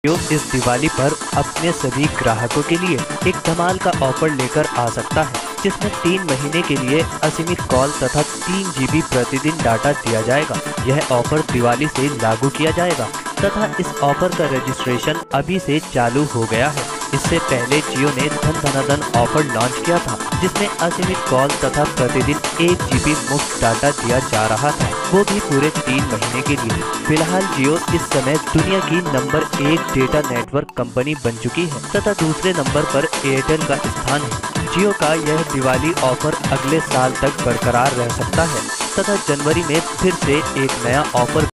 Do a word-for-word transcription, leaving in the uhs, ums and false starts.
जियो इस दिवाली पर अपने सभी ग्राहकों के लिए एक धमाल का ऑफर लेकर आ सकता है, जिसमें तीन महीने के लिए असीमित कॉल तथा तीन जीबी प्रतिदिन डाटा दिया जाएगा। यह ऑफर दिवाली से लागू किया जाएगा तथा इस ऑफर का रजिस्ट्रेशन अभी से चालू हो गया है। इससे पहले जियो ने धन धना धन ऑफर लॉन्च किया था, जिसमें असीमित कॉल तथा प्रतिदिन एक जीबी मुफ्त डाटा दिया जा रहा था, वो भी पूरे तीन महीने के लिए। फिलहाल जियो इस समय दुनिया की नंबर एक डेटा नेटवर्क कंपनी बन चुकी है तथा दूसरे नंबर पर एयरटेल का स्थान है। जियो का यह दिवाली ऑफर अगले साल तक बरकरार रह सकता है तथा जनवरी में फिर से एक नया ऑफर